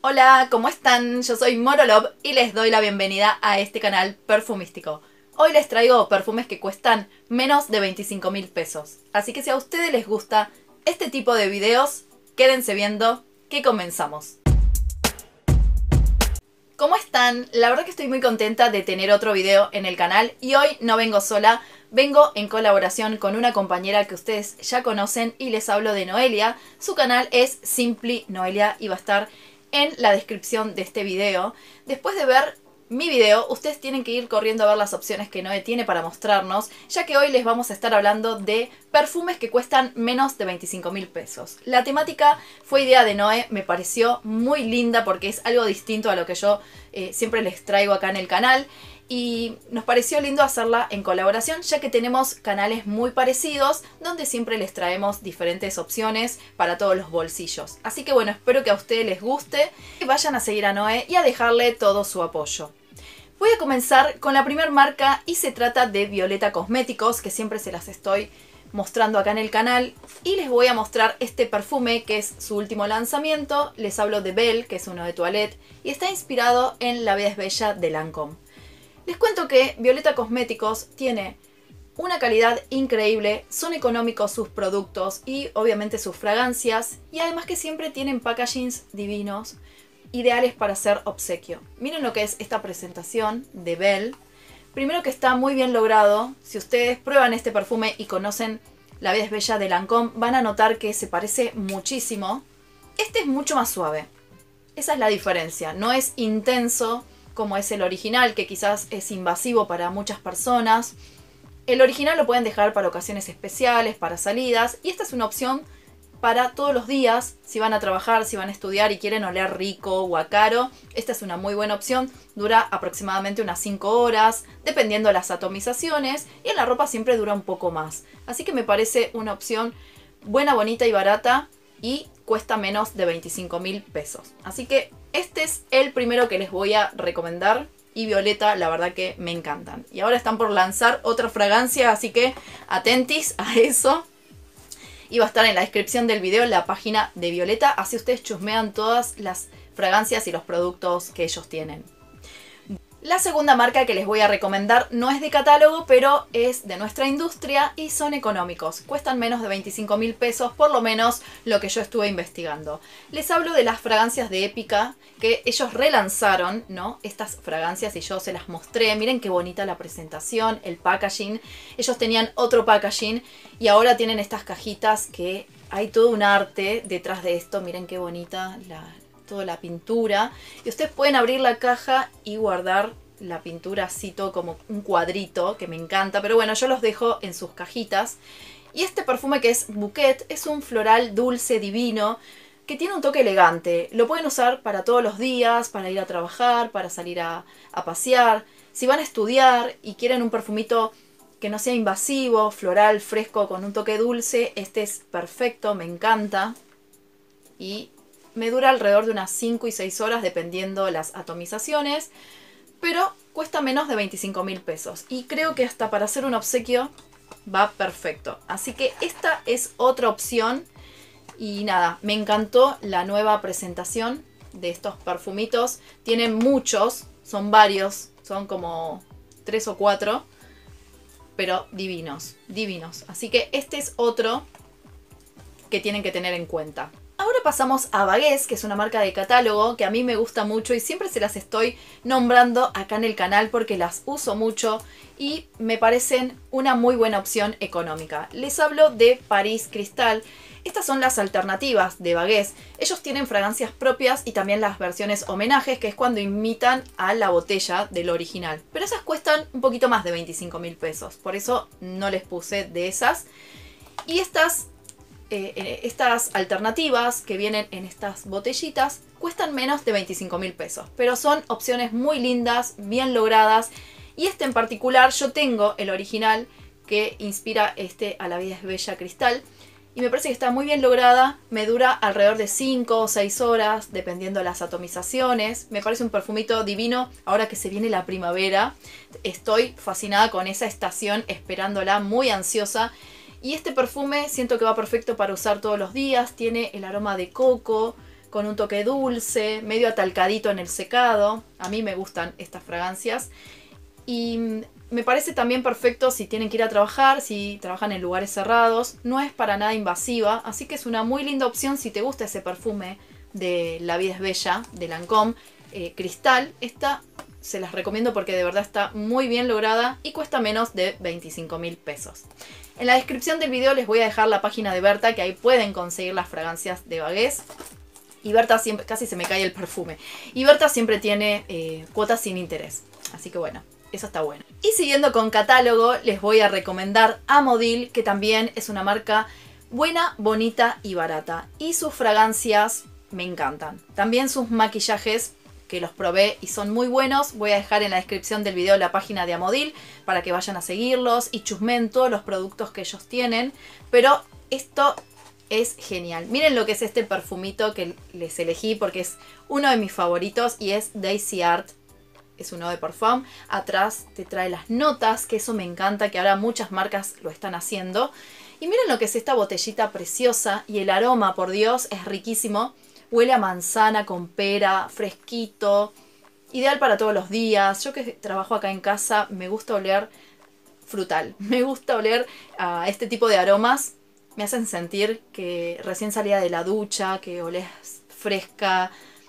Hola, ¿cómo están? Yo soy Morolob y les doy la bienvenida a este canal perfumístico. Hoy les traigo perfumes que cuestan menos de 25.000 pesos. Así que si a ustedes les gusta este tipo de videos, quédense viendo que comenzamos. ¿Cómo están? La verdad que estoy muy contenta de tener otro video en el canal y hoy no vengo sola, vengo en colaboración con una compañera que ustedes ya conocen y les hablo de Noelia. Su canal es Simply Noelia y va a estar en la descripción de este video. Después de ver mi video, ustedes tienen que ir corriendo a ver las opciones que Noe tiene para mostrarnos, ya que hoy les vamos a estar hablando de perfumes que cuestan menos de 25.000 pesos. La temática fue idea de Noe, me pareció muy linda porque es algo distinto a lo que yo siempre les traigo acá en el canal. Y nos pareció lindo hacerla en colaboración, ya que tenemos canales muy parecidos donde siempre les traemos diferentes opciones para todos los bolsillos. Así que bueno, espero que a ustedes les guste y vayan a seguir a Noe y a dejarle todo su apoyo. Voy a comenzar con la primera marca y se trata de Violeta Cosméticos, que siempre se las estoy mostrando acá en el canal. Y les voy a mostrar este perfume que es su último lanzamiento. Les hablo de Belle, que es uno de toilette y está inspirado en La vida es bella de Lancôme. Les cuento que Violeta Cosméticos tiene una calidad increíble, son económicos sus productos y obviamente sus fragancias, y además que siempre tienen packagings divinos, ideales para hacer obsequio. Miren lo que es esta presentación de Belle. Primero que está muy bien logrado. Si ustedes prueban este perfume y conocen La vida es bella de Lancôme, van a notar que se parece muchísimo. Este es mucho más suave. Esa es la diferencia. No es intenso como es el original, que quizás es invasivo para muchas personas. El original lo pueden dejar para ocasiones especiales, para salidas, y esta es una opción para todos los días, si van a trabajar, si van a estudiar y quieren oler rico o a caro. Esta es una muy buena opción, dura aproximadamente unas 5 horas, dependiendo de las atomizaciones, y en la ropa siempre dura un poco más. Así que me parece una opción buena, bonita y barata, y cuesta menos de 25.000 pesos. Así que este es el primero que les voy a recomendar. Y Violeta, la verdad que me encantan. Y ahora están por lanzar otra fragancia, así que atentis a eso. Y va a estar en la descripción del video la página de Violeta, así ustedes chusmean todas las fragancias y los productos que ellos tienen. La segunda marca que les voy a recomendar no es de catálogo, pero es de nuestra industria y son económicos. Cuestan menos de 25.000 pesos, por lo menos lo que yo estuve investigando. Les hablo de las fragancias de Épica, que ellos relanzaron, ¿no? Estas fragancias y yo se las mostré. Miren qué bonita la presentación, el packaging. Ellos tenían otro packaging y ahora tienen estas cajitas que hay todo un arte detrás de esto. Miren qué bonita toda la pintura, y ustedes pueden abrir la caja y guardar la pintura así todo como un cuadrito, que me encanta, pero bueno, yo los dejo en sus cajitas. Y este perfume, que es Bouquet, es un floral dulce divino que tiene un toque elegante. Lo pueden usar para todos los días, para ir a trabajar, para salir a pasear. Si van a estudiar y quieren un perfumito que no sea invasivo, floral, fresco, con un toque dulce, este es perfecto, me encanta. Y me dura alrededor de unas 5 y 6 horas dependiendo las atomizaciones, pero cuesta menos de 25.000 pesos. Y creo que hasta para hacer un obsequio va perfecto. Así que esta es otra opción. Y nada, me encantó la nueva presentación de estos perfumitos. Tienen muchos, son varios, son como 3 o 4, pero divinos, divinos. Así que este es otro que tienen que tener en cuenta. Ahora pasamos a Bagués, que es una marca de catálogo que a mí me gusta mucho y siempre se las estoy nombrando acá en el canal porque las uso mucho y me parecen una muy buena opción económica. Les hablo de Paris Cristal. Estas son las alternativas de Bagués. Ellos tienen fragancias propias y también las versiones homenajes, que es cuando imitan a la botella del original. Pero esas cuestan un poquito más de 25.000 pesos, por eso no les puse de esas. Y estas alternativas que vienen en estas botellitas cuestan menos de 25.000 pesos, pero son opciones muy lindas, bien logradas. Y este en particular, yo tengo el original que inspira a La vida es bella Cristal y me parece que está muy bien lograda. Me dura alrededor de 5 o 6 horas dependiendo de las atomizaciones. Me parece un perfumito divino ahora que se viene la primavera. Estoy fascinada con esa estación, esperándola, muy ansiosa. Y este perfume siento que va perfecto para usar todos los días. Tiene el aroma de coco, con un toque dulce, medio atalcadito en el secado. A mí me gustan estas fragancias. Y me parece también perfecto si tienen que ir a trabajar, si trabajan en lugares cerrados. No es para nada invasiva, así que es una muy linda opción si te gusta ese perfume de La Vida es Bella, de Lancôme, Cristal. Esta se las recomiendo porque de verdad está muy bien lograda y cuesta menos de 25.000 pesos. En la descripción del video les voy a dejar la página de Berta, que ahí pueden conseguir las fragancias de Bagués. Y Berta siempre, casi se me cae el perfume. Y Berta siempre tiene cuotas sin interés. Así que bueno, eso está bueno. Y siguiendo con catálogo, les voy a recomendar Amodil, que también es una marca buena, bonita y barata. Y sus fragancias me encantan. También sus maquillajes, que los probé y son muy buenos. Voy a dejar en la descripción del video la página de Amodil para que vayan a seguirlos y chusmen todos los productos que ellos tienen. Pero esto es genial. Miren lo que es este perfumito que les elegí porque es uno de mis favoritos y es Daisy Art. Es un eau de parfum. Atrás te trae las notas, que eso me encanta, que ahora muchas marcas lo están haciendo. Y miren lo que es esta botellita preciosa y el aroma, por Dios, es riquísimo. Huele a manzana con pera, fresquito, ideal para todos los días. Yo que trabajo acá en casa me gusta oler frutal. Me gusta oler a este tipo de aromas. Me hacen sentir que recién salía de la ducha, que olés fresca,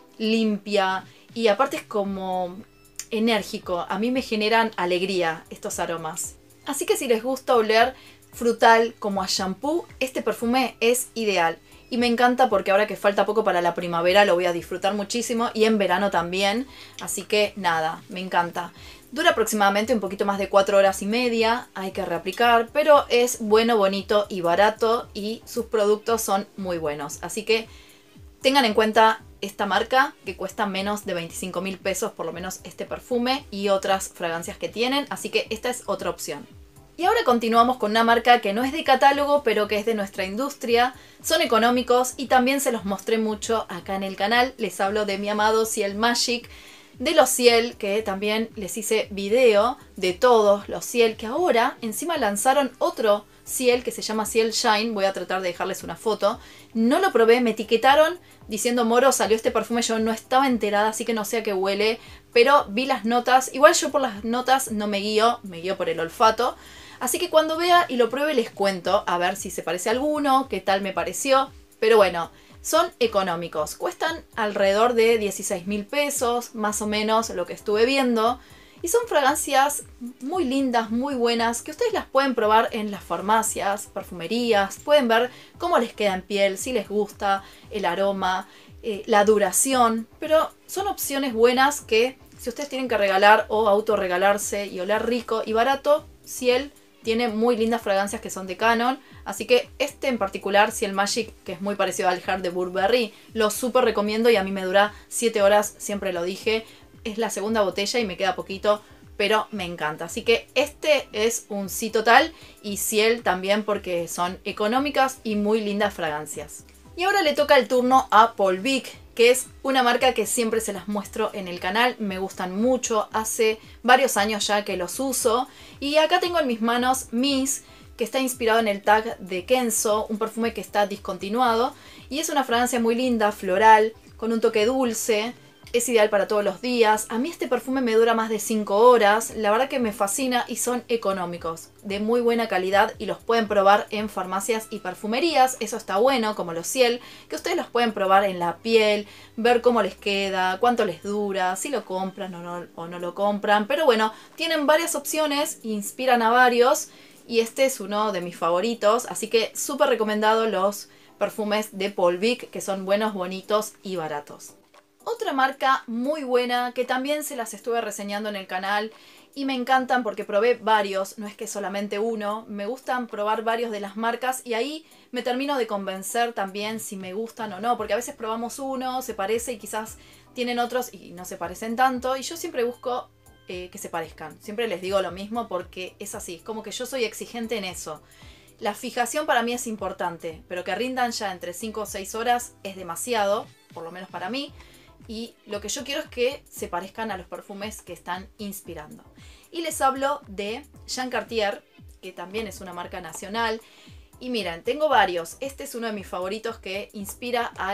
limpia. Y aparte es como enérgico. A mí me generan alegría estos aromas. Así que si les gusta oler frutal como a shampoo, este perfume es ideal. Y me encanta porque ahora que falta poco para la primavera lo voy a disfrutar muchísimo y en verano también. Así que nada, me encanta. Dura aproximadamente un poquito más de 4 horas y media, hay que reaplicar, pero es bueno, bonito y barato y sus productos son muy buenos. Así que tengan en cuenta esta marca que cuesta menos de 25.000 pesos, por lo menos este perfume y otras fragancias que tienen, así que esta es otra opción. Y ahora continuamos con una marca que no es de catálogo, pero que es de nuestra industria. Son económicos y también se los mostré mucho acá en el canal. Les hablo de mi amado Ciel Magic, de los Ciel, que también les hice video de todos los Ciel, que ahora encima lanzaron otro Ciel que se llama Ciel Shine. Voy a tratar de dejarles una foto. No lo probé, me etiquetaron diciendo: Moro, salió este perfume, yo no estaba enterada, así que no sé a qué huele, pero vi las notas. Igual yo por las notas no me guío por el olfato. Así que cuando vea y lo pruebe les cuento a ver si se parece a alguno, qué tal me pareció. Pero bueno, son económicos, cuestan alrededor de 16.000 pesos, más o menos lo que estuve viendo. Y son fragancias muy lindas, muy buenas, que ustedes las pueden probar en las farmacias, perfumerías. Pueden ver cómo les queda en piel, si les gusta el aroma, la duración. Pero son opciones buenas que si ustedes tienen que regalar o autorregalarse y oler rico y barato, Ciel tiene muy lindas fragancias que son de Canon. Así que este en particular, Ciel Magic, que es muy parecido al Heart de Burberry, lo súper recomiendo y a mí me dura 7 horas, siempre lo dije. Es la segunda botella y me queda poquito, pero me encanta. Así que este es un sí total y Ciel también porque son económicas y muy lindas fragancias. Y ahora le toca el turno a Paul Vic, que es una marca que siempre se las muestro en el canal. Me gustan mucho, hace varios años ya que los uso. Y acá tengo en mis manos Miss, que está inspirado en el tag de Kenzo, un perfume que está discontinuado. Y es una fragancia muy linda, floral, con un toque dulce. Es ideal para todos los días. A mí este perfume me dura más de 5 horas. La verdad que me fascina y son económicos, de muy buena calidad y los pueden probar en farmacias y perfumerías. Eso está bueno, como los Ciel, que ustedes los pueden probar en la piel, ver cómo les queda, cuánto les dura, si lo compran o no lo compran. Pero bueno, tienen varias opciones, inspiran a varios y este es uno de mis favoritos. Así que súper recomendado los perfumes de Paul Vic, que son buenos, bonitos y baratos. Otra marca muy buena que también se las estuve reseñando en el canal y me encantan porque probé varios, no es que solamente uno, me gustan probar varios de las marcas y ahí me termino de convencer también si me gustan o no, porque a veces probamos uno, se parece y quizás tienen otros y no se parecen tanto y yo siempre busco que se parezcan, siempre les digo lo mismo porque es así, como que yo soy exigente en eso. La fijación para mí es importante, pero que rindan ya entre 5 o 6 horas es demasiado, por lo menos para mí. Y lo que yo quiero es que se parezcan a los perfumes que están inspirando. Y les hablo de Jean Cartier, que también es una marca nacional. Y miren, tengo varios. Este es uno de mis favoritos que inspira al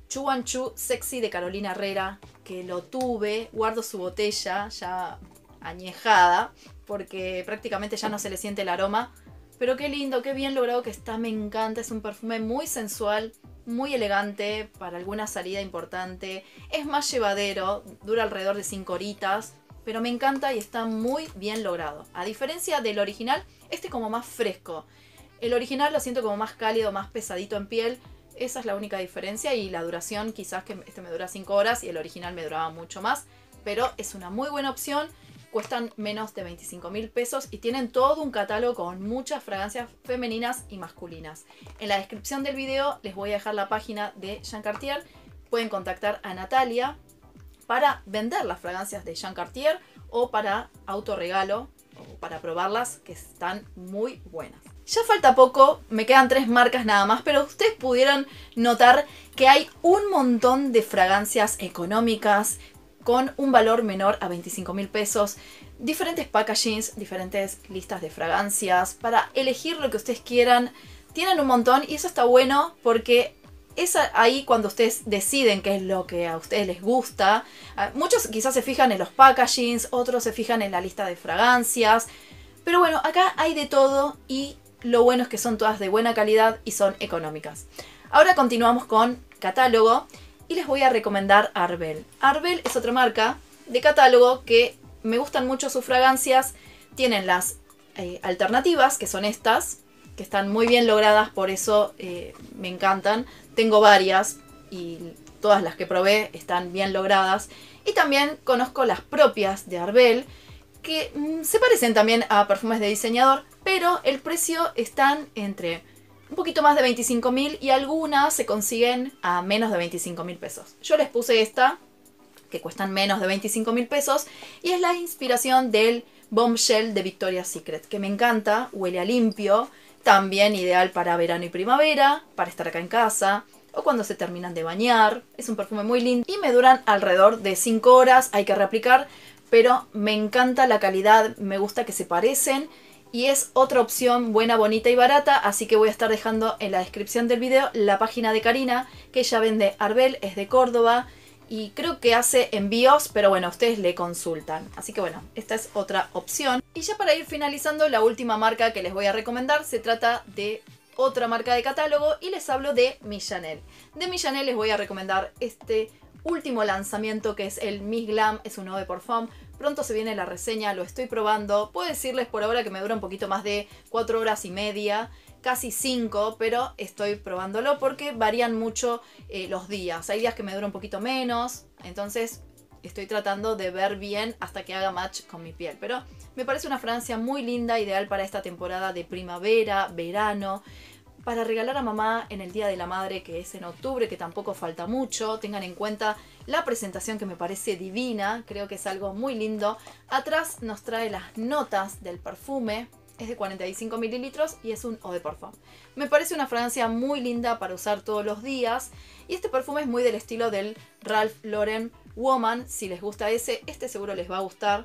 Chuanchu Sexy de Carolina Herrera, que lo tuve, guardo su botella ya añejada, porque prácticamente ya no se le siente el aroma. Pero qué lindo, qué bien logrado que está, me encanta. Es un perfume muy sensual, muy elegante para alguna salida importante. Es más llevadero, dura alrededor de 5 horitas, pero me encanta y está muy bien logrado. A diferencia del original, este como más fresco. El original lo siento como más cálido, más pesadito en piel. Esa es la única diferencia, y la duración, quizás que este me dura 5 horas y el original me duraba mucho más. Pero es una muy buena opción. Cuestan menos de 25.000 pesos y tienen todo un catálogo con muchas fragancias femeninas y masculinas. En la descripción del video les voy a dejar la página de Jean Cartier. Pueden contactar a Natalia para vender las fragancias de Jean Cartier o para autorregalo o para probarlas, que están muy buenas. Ya falta poco, me quedan 3 marcas nada más, pero ustedes pudieron notar que hay un montón de fragancias económicas con un valor menor a 25.000 pesos, diferentes packagings, diferentes listas de fragancias, para elegir lo que ustedes quieran. Tienen un montón y eso está bueno porque es ahí cuando ustedes deciden qué es lo que a ustedes les gusta. Muchos quizás se fijan en los packagings, otros se fijan en la lista de fragancias, pero bueno, acá hay de todo y lo bueno es que son todas de buena calidad y son económicas. Ahora continuamos con catálogo. Y les voy a recomendar Arbel. Arbel es otra marca de catálogo que me gustan mucho sus fragancias. Tienen las alternativas, que son estas, que están muy bien logradas, por eso me encantan. Tengo varias y todas las que probé están bien logradas. Y también conozco las propias de Arbel, que se parecen también a perfumes de diseñador, pero el precio están entre un poquito más de 25.000 y algunas se consiguen a menos de 25.000 pesos. Yo les puse esta, que cuestan menos de 25.000 pesos, y es la inspiración del Bombshell de Victoria's Secret, que me encanta, huele a limpio, también ideal para verano y primavera, para estar acá en casa, o cuando se terminan de bañar. Es un perfume muy lindo y me duran alrededor de 5 horas, hay que reaplicar, pero me encanta la calidad, me gusta que se parecen. Y es otra opción buena, bonita y barata, así que voy a estar dejando en la descripción del video la página de Karina, que ella vende Arbel, es de Córdoba y creo que hace envíos, pero bueno, ustedes le consultan. Así que bueno, esta es otra opción. Y ya para ir finalizando, la última marca que les voy a recomendar se trata de otra marca de catálogo y les hablo de Millanel. De Millanel les voy a recomendar este último lanzamiento, que es el Miss Glam, es un eau de parfum. Pronto se viene la reseña, lo estoy probando. Puedo decirles por ahora que me dura un poquito más de 4 horas y media, casi 5, pero estoy probándolo porque varían mucho los días. Hay días que me dura un poquito menos, entonces estoy tratando de ver bien hasta que haga match con mi piel. Pero me parece una fragancia muy linda, ideal para esta temporada de primavera, verano, para regalar a mamá en el Día de la Madre, que es en octubre, que tampoco falta mucho. Tengan en cuenta la presentación, que me parece divina, creo que es algo muy lindo. Atrás nos trae las notas del perfume, es de 45 mililitros y es un eau de parfum. Me parece una fragancia muy linda para usar todos los días, y este perfume es muy del estilo del Ralph Lauren Woman. Si les gusta ese, este seguro les va a gustar.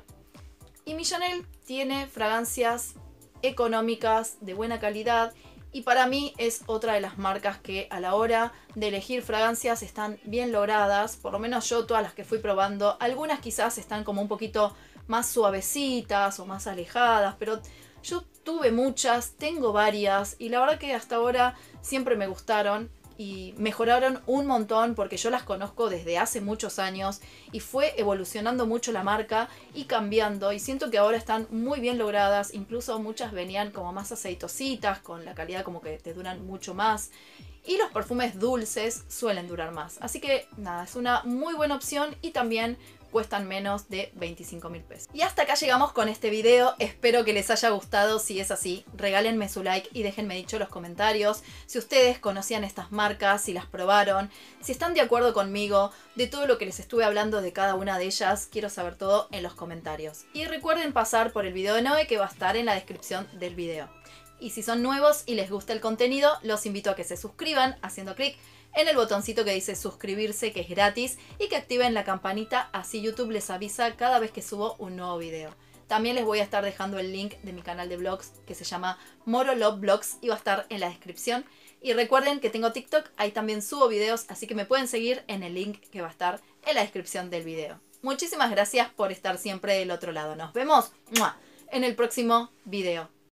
Y Millanel tiene fragancias económicas, de buena calidad, y para mí es otra de las marcas que a la hora de elegir fragancias están bien logradas. Por lo menos yo, todas las que fui probando, algunas quizás están como un poquito más suavecitas o más alejadas, pero yo tuve muchas, tengo varias, y la verdad que hasta ahora siempre me gustaron y mejoraron un montón, porque yo las conozco desde hace muchos años y fue evolucionando mucho la marca y cambiando, y siento que ahora están muy bien logradas. Incluso muchas venían como más aceitositas, con la calidad como que te duran mucho más, y los perfumes dulces suelen durar más. Así que nada, es una muy buena opción y también cuestan menos de 25.000 pesos. Y hasta acá llegamos con este video. Espero que les haya gustado. Si es así, regálenme su like y déjenme dicho en los comentarios si ustedes conocían estas marcas, si las probaron, si están de acuerdo conmigo de todo lo que les estuve hablando de cada una de ellas. Quiero saber todo en los comentarios. Y recuerden pasar por el video de Noe, que va a estar en la descripción del video. Y si son nuevos y les gusta el contenido, los invito a que se suscriban haciendo clic en el botoncito que dice suscribirse, que es gratis, y que activen la campanita, así YouTube les avisa cada vez que subo un nuevo video. También les voy a estar dejando el link de mi canal de vlogs, que se llama Moro Love Vlogs, y va a estar en la descripción. Y recuerden que tengo TikTok, ahí también subo videos, así que me pueden seguir en el link que va a estar en la descripción del video. Muchísimas gracias por estar siempre del otro lado. Nos vemos en el próximo video.